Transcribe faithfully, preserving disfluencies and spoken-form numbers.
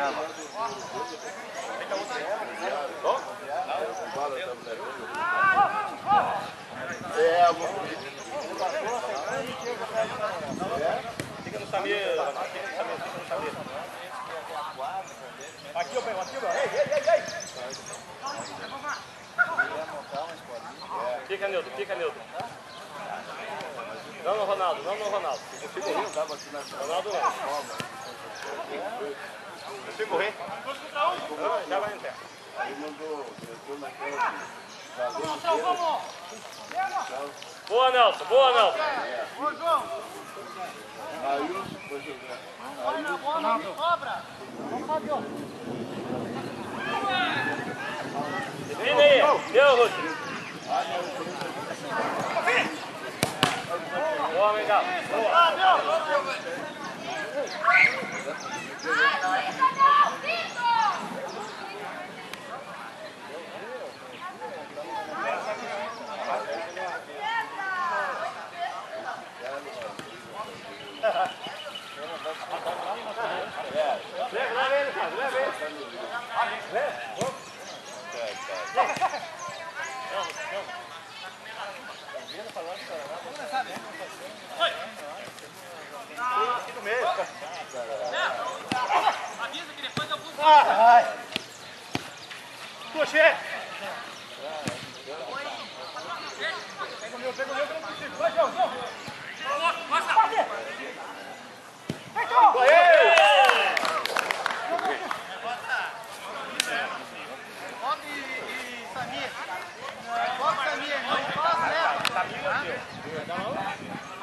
caramba. É, fica no Samir, fica no Samir, fica no Samir. Aqui, ó, aqui, ó. Ei, ei, ei, ei. Fica, Nildo, fica, Nildo. Não no Ronaldo, não no Ronaldo. eu fico rindo, dava aqui na Ronaldo não. Eu fico rindo. Não, já vai entrar. Aí mandou, eu naquela. Vamos, vamos! Boa, Nelson, boa, Nelson. Boa, João! Aí foi jogar. Vai na bola, não sobra! Vamos, Fábio! Define aí, deu, Rússio. Boa, Mengão. Boa. Leva, leva ele, cara, leva ele. Leva, vamos. Cinco meses. Avisa que depois eu vou. Ai! Coxê! Pega o meu, pega o meu que eu não consigo. Vai, João, João! Passa! Bob e Samir. Bob e Samir, não passa, leva. Samir é o teu.